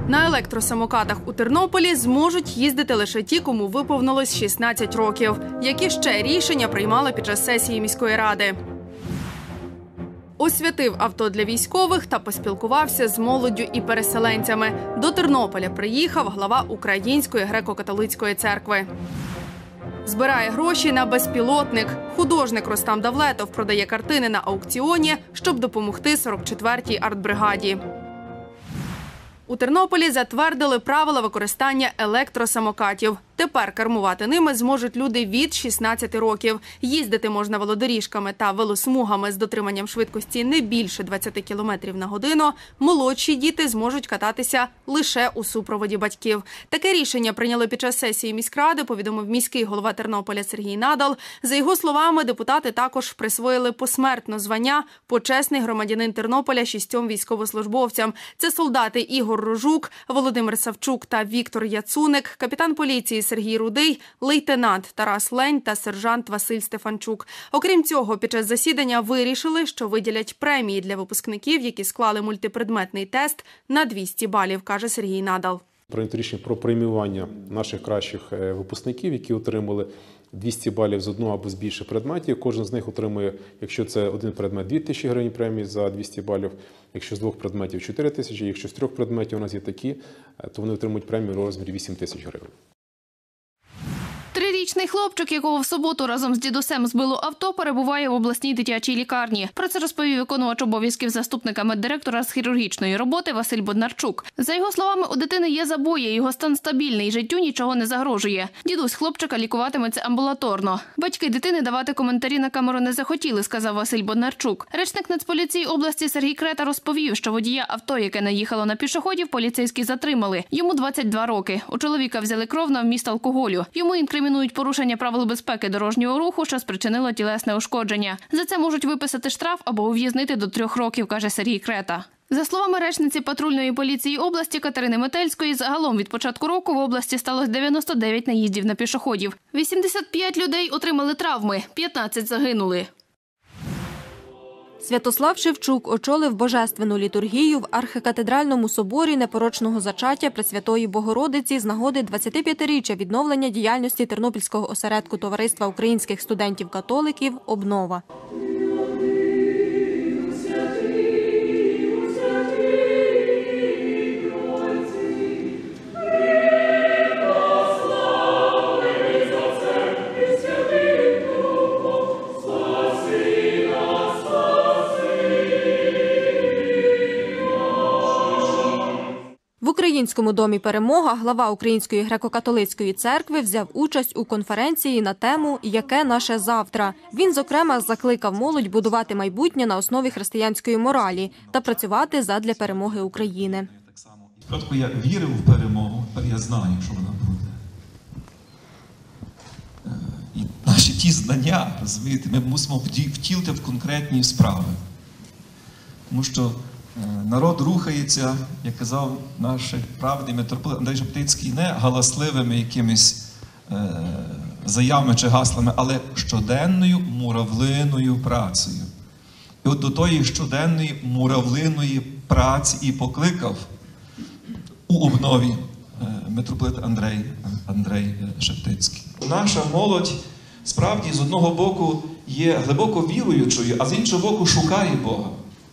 На електросамокатах у Тернополі зможуть їздити лише ті, кому виповнилось 16 років. Які ще рішення приймали під час сесії міської ради? Освятив авто для військових та поспілкувався з молоддю і переселенцями. До Тернополя приїхав глава Української греко-католицької церкви. Збирає гроші на безпілотник. Художник Рустам Давлетов продає картини на аукціоні, щоб допомогти 44-й артбригаді. У Тернополі затвердили правила використання електросамокатів. Тепер кермувати ними зможуть люди від 16 років. Їздити можна велодоріжками та велосмугами з дотриманням швидкості не більше 20 км на годину. Молодші діти зможуть кататися лише у супроводі батьків. Таке рішення прийняли під час сесії міськради, повідомив міський голова Тернополя Сергій Надал. За його словами, депутати також присвоїли посмертно звання «Почесний громадянин Тернополя» 6 військовослужбовцям. Це солдати Ігор Рожук, Володимир Савчук та Віктор Яцуник, капітан поліції Сергій Рудий, лейтенант Тарас Лень та сержант Василь Стефанчук. Окрім цього, під час засідання вирішили, що виділять премії для випускників, які склали мультипредметний тест на 200 балів, каже Сергій Надал. Прийнято рішення про преміювання наших кращих випускників, які отримали 200 балів з одного або з більше предметів. Кожен з них отримує, якщо це один предмет, 2000 гривень премії за 200 балів, якщо з двох предметів 4000, якщо з трьох предметів у нас є такі, то вони отримують премію у розмірі 8000 гривень. Трирічний хлопчик, якого в суботу разом з дідусем збило авто, перебуває в обласній дитячій лікарні. Про це розповів виконувач обов'язків заступника меддиректора з хірургічної роботи Василь Боднарчук. За його словами, у дитини є забої, його стан стабільний, життю нічого не загрожує. Дідусь хлопчика лікуватиметься амбулаторно. Батьки дитини давати коментарі на камеру не захотіли, сказав Василь Боднарчук. Речник Нацполіції області Сергій Крета розповів, що водія авто, яке наїхало на пішоходів, поліцейські затримали. Йому 22 роки. У чоловіка взяли кров на вміст алкоголю. Йому інкримінують порушення правил безпеки дорожнього руху, що спричинило тілесне ушкодження. За це можуть виписати штраф або ув'язнити до 3 років, каже Сергій Крета. За словами речниці патрульної поліції області Катерини Метельської, загалом від початку року в області сталося 99 наїздів на пішоходів. 85 людей отримали травми, 15 загинули. Святослав Шевчук очолив божественну літургію в архикатедральному соборі Непорочного зачаття Пресвятої Богородиці з нагоди 25-річчя відновлення діяльності Тернопільського осередку Товариства українських студентів-католиків «Обнова». В Українському домі «Перемога» глава Української греко-католицької церкви взяв участь у конференції на тему «Яке наше завтра?». Він, зокрема, закликав молодь будувати майбутнє на основі християнської моралі та працювати задля перемоги України. Спочатку я вірив в перемогу, тепер я знаю, що вона буде. І наші ті знання, розумієте, ми мусимо втілити в конкретні справи. Тому що народ рухається, як казав наш праведний митрополит Андрей Шептицький, не галасливими якимись заявами чи гаслами, але щоденною муравлиною працею. І от до тої щоденної муравлиної праці і покликав у обнові митрополит Андрей Шептицький. Наша молодь справді з одного боку є глибоко віруючою, а з іншого боку шукає Бога.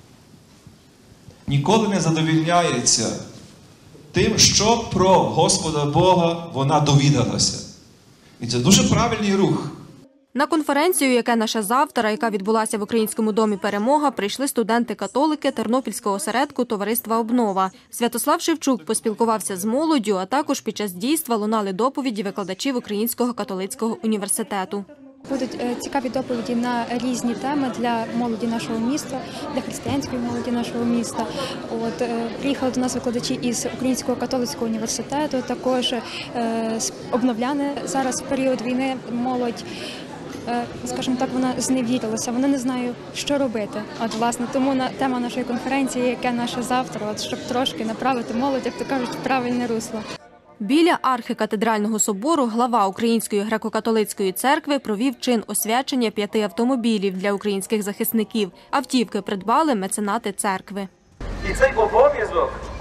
Ніколи не задовільняється тим, що про Господа Бога вона довідалася. І це дуже правильний рух. На конференцію «Яке наше завтра?», яка відбулася в Українському домі «Перемога», прийшли студенти-католики Тернопільського осередку Товариства «Обнова». Святослав Шевчук поспілкувався з молоддю, а також під час дійства лунали доповіді викладачів Українського католицького університету. Будуть цікаві доповіді на різні теми для молоді нашого міста, для християнської молоді нашого міста. Приїхали до нас викладачі із Українського католицького університету, також обновляни. Зараз в період війни молодь, скажімо так, вона зневірилася, вона не знає, що робити. Власне, тому тема нашої конференції «Яке наше завтра?», щоб трошки направити молодь, як то кажуть, в правильне русло. Біля архикатедрального собору глава Української греко-католицької церкви провів чин освячення 5 автомобілів для українських захисників. Автівки придбали меценати церкви. І цей обов'язок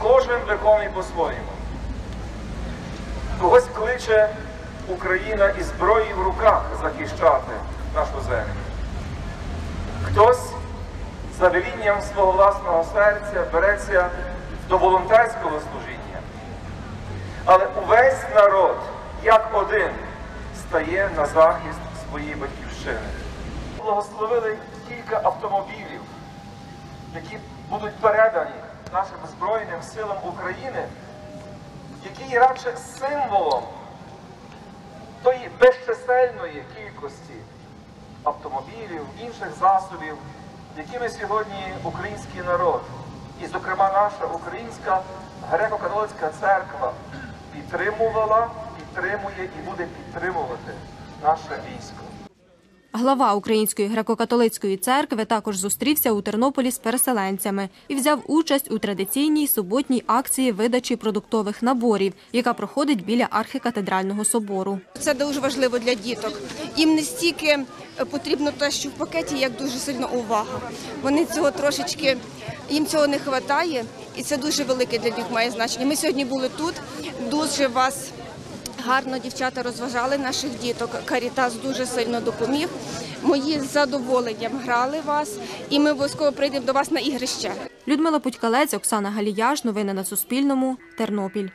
кожен виконує по-своєму. Когось кличе Україна із зброєю в руках захищати нашу землю. Хтось за велінням свого власного серця береться до волонтерського служіння. Але увесь народ, як один, стає на захист своєї батьківщини. Благословили кілька автомобілів, які будуть передані нашим Збройним силам України, які є радше символом тої безчисельної кількості автомобілів, інших засобів, якими сьогодні український народ, і, зокрема, наша Українська греко-католицька церква підтримувала, підтримує і буде підтримувати наше військо. Глава Української греко-католицької церкви також зустрівся у Тернополі з переселенцями і взяв участь у традиційній суботній акції видачі продуктових наборів, яка проходить біля архікатедрального собору. Це дуже важливо для діток. Їм не стільки потрібно те, що в пакеті, як дуже сильно увага. Вони цього трошечки, їм цього не вистачає, і це дуже велике для них має значення. Ми сьогодні були тут, дуже вас гарно дівчата розважали наших діток. Карітас дуже сильно допоміг. Мої з задоволенням грали вас, і ми обов'язково прийдемо до вас на ігрище. Людмила Путькалець, Оксана Галіяш. Новини на Суспільному. Тернопіль.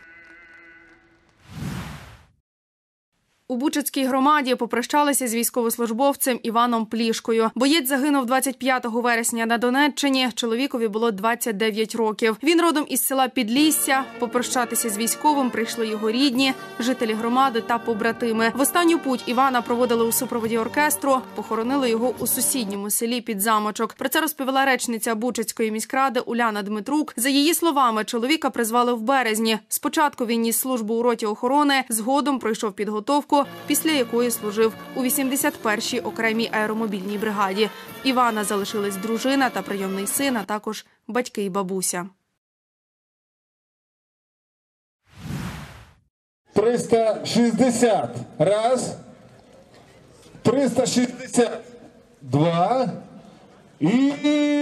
У Бучацькій громаді попрощалися з військовослужбовцем Іваном Плішкою. Боєць загинув 25 вересня на Донеччині. Чоловікові було 29 років. Він родом із села Підлісся. Попрощатися з військовим прийшли його рідні, жителі громади та побратими. В останню путь Івана проводили у супроводі оркестру. Похоронили його у сусідньому селі Підзамочок. Про це розповіла речниця Бучацької міськради Уляна Дмитрук. За її словами, чоловіка призвали в березні. Спочатку він ніс службу у роті охорони, згодом пройшов підготовку, після якої служив у 81-й окремій аеромобільній бригаді. В Івана залишились дружина та прийомний син, а також батьки і бабуся. 360. Раз. 362. І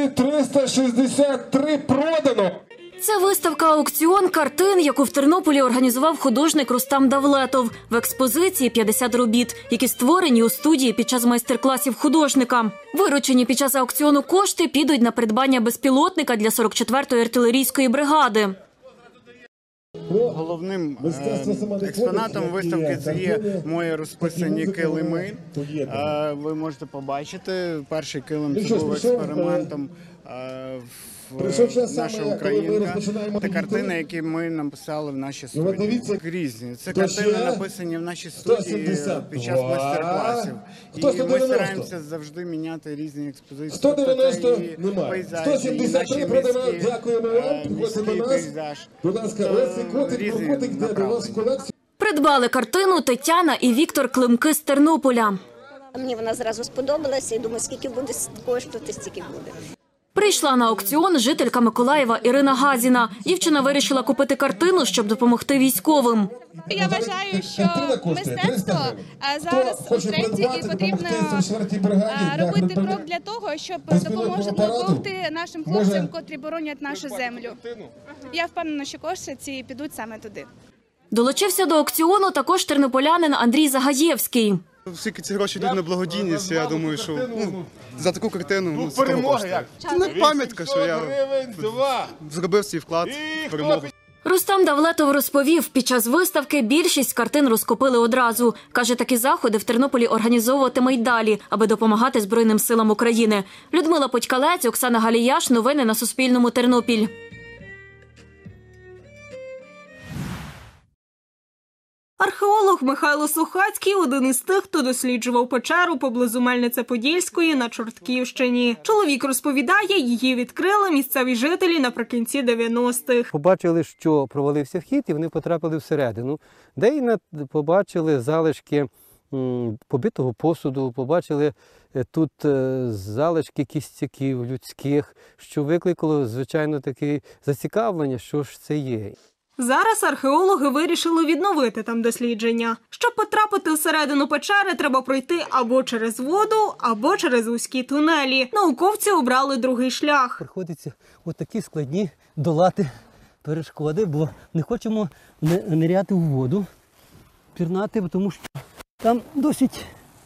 363 продано. Це виставка-аукціон картин, яку в Тернополі організував художник Рустам Давлетов. В експозиції 50 робіт, які створені у студії під час майстер-класів художника. Виручені під час аукціону кошти підуть на придбання безпілотника для 44-ї артилерійської бригади. Головним експонатом виставки це є мої розписані килими. Ви можете побачити, перший килим це був експериментом наша Українка. Це картини, які ми написали в нашій студії. Різні. Це картини написані в нашій студії під час майстер-класів. І ми стараємося завжди міняти різні експозиції. 190 немає. 173 продано. Дякуємо вам. Приходьте до нас. Будь ласка, Лесі Котик йде до вас в колекцію. Придбали картину Тетяна і Віктор Климки з Тернополя. Мені вона зразу сподобалася і думаю, скільки буде коштувати, стільки буде. Прийшла на аукціон жителька Миколаєва Ірина Газіна. Дівчина вирішила купити картину, щоб допомогти військовим. Я вважаю, що мистецтво зараз у тренді і потрібно робити крок для того, щоб допомогти нашим хлопцям, котрі боронять нашу землю. Я впевнена, що кошти ці підуть саме туди. Долучився до аукціону також тернополянин Андрій Загаєвський. Всі ці гроші йдуть на благодійність, я думаю, що за таку картину це того коштує. Це не пам'ятка, що я зробив свій вклад в перемогу. Рустам Давлетов розповів, під час виставки більшість картин розкупили одразу. Каже, такі заходи в Тернополі організовуватиме й далі, аби допомагати Збройним силам України. Людмила Путькалець, Оксана Галіяш. Новини на Суспільному. Тернопіль. Археолог Михайло Сухацький – один із тих, хто досліджував печеру поблизу Мельнице-Подільської на Чортківщині. Чоловік розповідає, її відкрили місцеві жителі наприкінці 90-х. Побачили, що провалився вхід, і вони потрапили всередину, де й побачили залишки побитого посуду, побачили тут залишки кістяків людських, що викликало, звичайно, таке зацікавлення, що ж це є. Зараз археологи вирішили відновити там дослідження. Щоб потрапити всередину печери, треба пройти або через воду, або через вузькі тунелі. Науковці обрали другий шлях. Приходиться отакі складні долати перешкоди, бо не хочемо ниряти в воду, пірнати, тому що там досить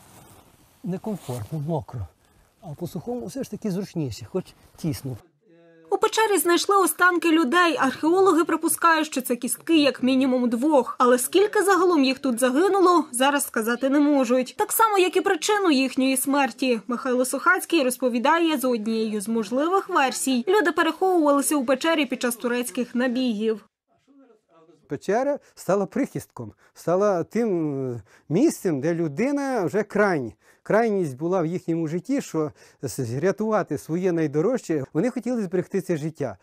некомфортно, мокро. А по сухому все ж таки зручніше, хоч тісно. У печері знайшли останки людей. Археологи припускають, що це кістки як мінімум 2. Але скільки загалом їх тут загинуло, зараз сказати не можуть. Так само, як і причину їхньої смерті. Михайло Сухацький розповідає, за однією з можливих версій, люди переховувалися у печері під час турецьких набігів. Печера стала прихистком, стала тим місцем, де людина вже крайня. Крайність була в їхньому житті, що рятувати своє найдорожче, вони хотіли зберегти це життя.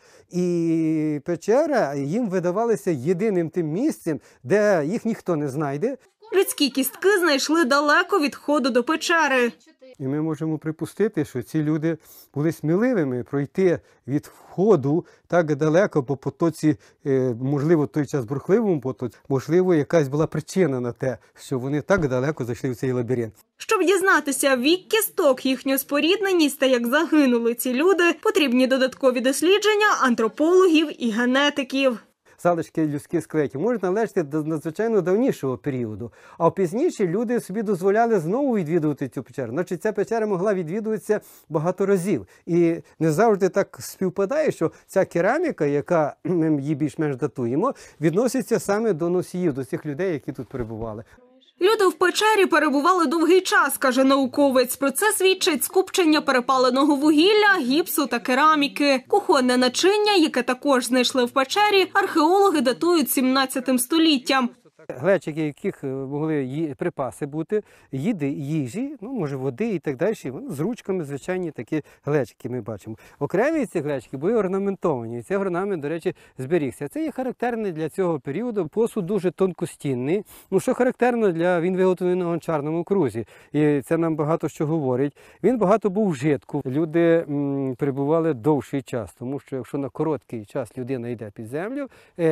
І печера їм видавалася єдиним тим місцем, де їх ніхто не знайде. Людські кістки знайшли далеко від входу до печери. І ми можемо припустити, що ці люди були сміливими пройти від входу так далеко по потоці, можливо, той час бурхливому потоці, можливо, якась була причина на те, що вони так далеко зайшли в цей лабіринт. Щоб дізнатися вік кісток, їхню спорідненість та як загинули ці люди, потрібні додаткові дослідження антропологів і генетиків. Залишки людських скелетів можуть належати до надзвичайно давнішого періоду. А пізніше люди собі дозволяли знову відвідувати цю печеру. Значить, ця печера могла відвідуватися багато разів. І не завжди так співпадає, що ця кераміка, яка ми її більш-менш датуємо, відноситься саме до носіїв, до цих людей, які тут перебували. Люди в печері перебували довгий час, каже науковець. Про це свідчить скупчення перепаленого вугілля, гіпсу та кераміки. Кухонне начиння, яке також знайшли в печері, археологи датують 17 століттям. Глечики, яких могли припаси бути, їжі, може води і так далі, з ручками, звичайні такі глечики ми бачимо. Окремі ці глечики були орнаментовані, і цей орнамент, до речі, зберігся. Це є характерний для цього періоду. Посуд дуже тонкостінний, що характерно він виготовлений на гончарному крузі. І це нам багато що говорить. Він багато був вжитку. Люди перебували довший час, тому що якщо на короткий час людина йде під землю,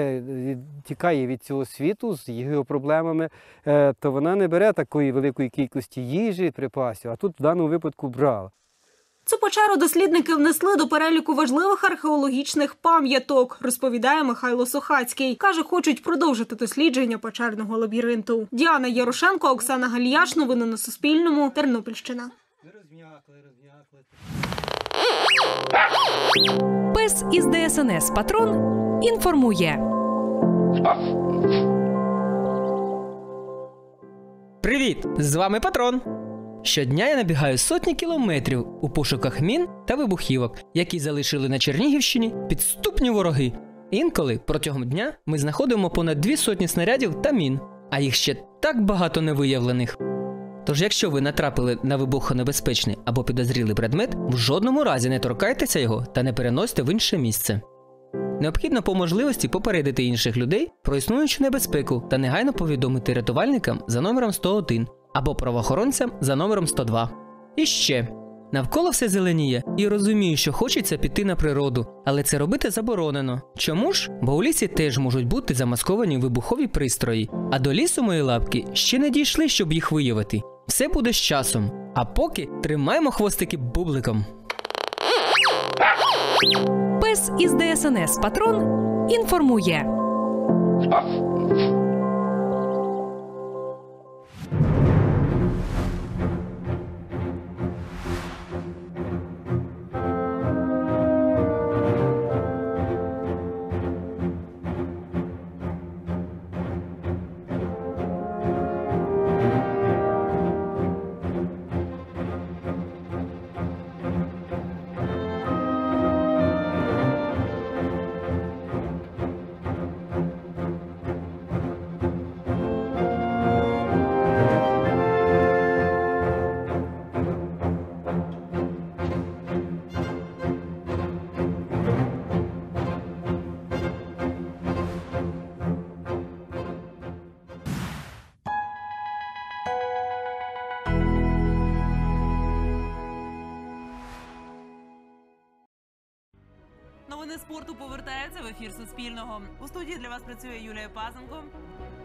тікає від цього світу з його проблемами, то вона не бере такої великої кількості їжі, припасів, а тут в даному випадку брала. Цю печеру дослідники внесли до переліку важливих археологічних пам'яток, розповідає Михайло Сухацький. Каже, хочуть продовжити дослідження печерного лабіринту. Діана Ярошенко, Оксана Галіяш. Новини на Суспільному. Тернопільщина. Пес із ДСНС «Патрон» інформує. Привіт! З вами Патрон. Щодня я набігаю сотні кілометрів у пошуках мін та вибухівок, які залишили на Чернігівщині підступні вороги. Інколи протягом дня ми знаходимо понад 200 снарядів та мін, а їх ще так багато невиявлених. Тож якщо ви натрапили на вибухонебезпечний або підозрілий предмет, в жодному разі не торкайтеся його та не переносьте в інше місце. Необхідно по можливості попередити інших людей про існуючу небезпеку та негайно повідомити рятувальникам за номером 101 або правоохоронцям за номером 102. І ще. Навколо все зеленіє і розумію, що хочеться піти на природу, але це робити заборонено. Чому ж? Бо у лісі теж можуть бути замасковані вибухові пристрої, а до лісу мої лапки ще не дійшли, щоб їх виявити. Все буде з часом. А поки тримаємо хвостики бубликом. Пес із ДСНС «Патрон» інформує. Новини спорту повертаються в ефір Суспільного. У студії для вас працює Юлія Пазенко.